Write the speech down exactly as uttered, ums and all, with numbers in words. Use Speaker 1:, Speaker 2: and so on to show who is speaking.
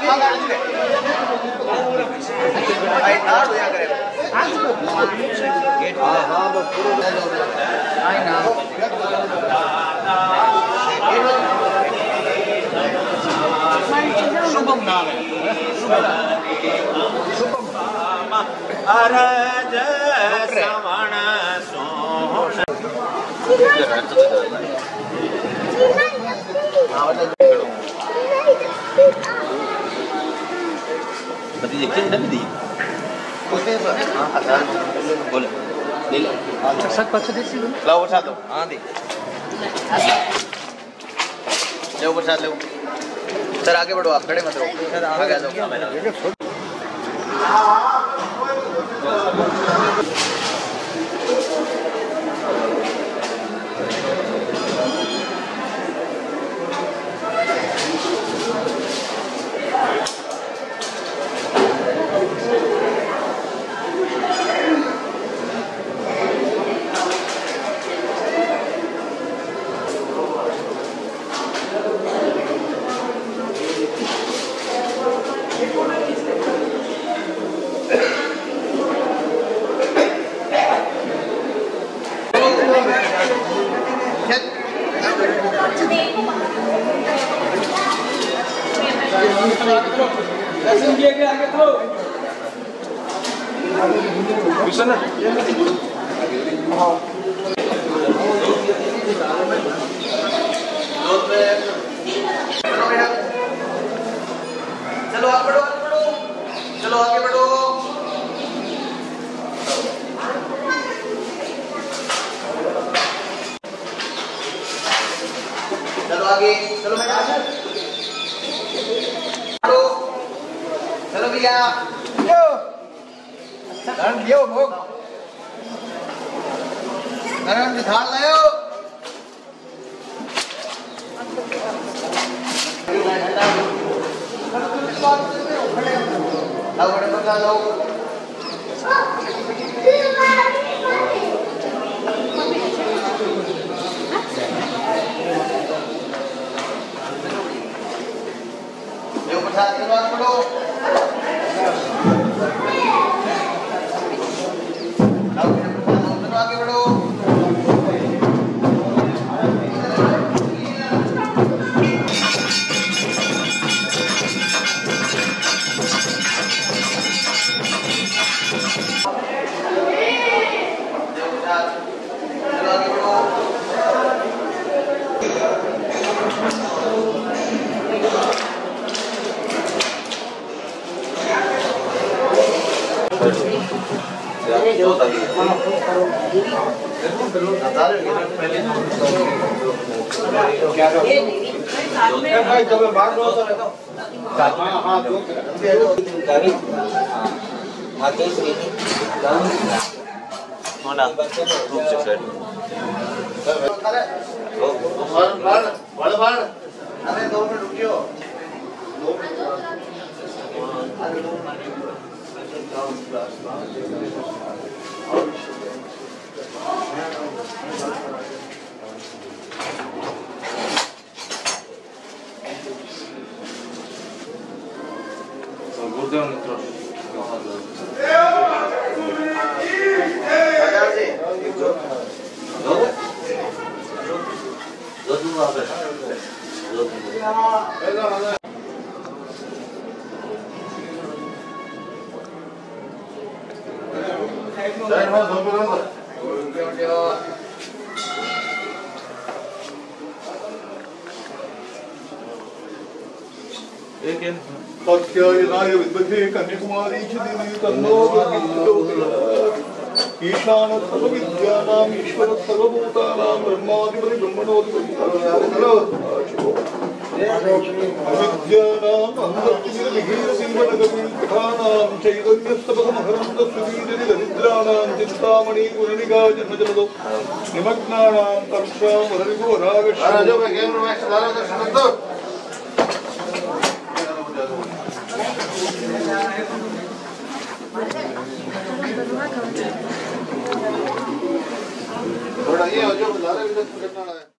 Speaker 1: आई नाड़ हो करे गेट हां हां वो पूरा आई ना शुभम नाम है शुभम अरज श्रवण सोहन भतीजे क्या डल दी बोले ले ले सब पास दे सी लाओ उठा दो हां दे ले ऊपर साथ ले सर आगे बढ़ो आप खड़े मत रहो सर आगे आ जाओ चलो आगे बढ़ो आगे बढ़ो चलो आगे बढ़ो चलो आगे चलो मैं चलो चलो भैया यो धन दियो भोग धन थाल लायो लाओ बड़े बंदा लाओ ये ऊपर के बाद पढ़ो लाओ बड़े आगे बढ़ो भाई तो मैं बाहर रोज रहता हूँ हाँ हाँ दो गाड़ी हाँ तो इसलिए होना रूप से सेट बाढ़ बाढ़ बाढ़ बाढ़ अरे दो मिनट रुकियो दो मिनट गुरुदेव मित्र तत्यायनाय विद्महे कन्याकुमारी च देवी तन्नो ईशान सर्वविद्यानाम् ईश्वर सर्वभूतानां ब्रह्माधिपति ब्रह्मणोधिपति अविद्यानाम् अंधत्तिमिरविहीनसिंहनगरीकथानां चैतन्यस्तपकमहरन्दस्वतीजनिदरिद्राणां चिन्तामणि गुणनिगा जन्मजलदो निमग्नानां तर्षां वररिपुवरागश्च थोड़ा ये हो जो बता रहे हैं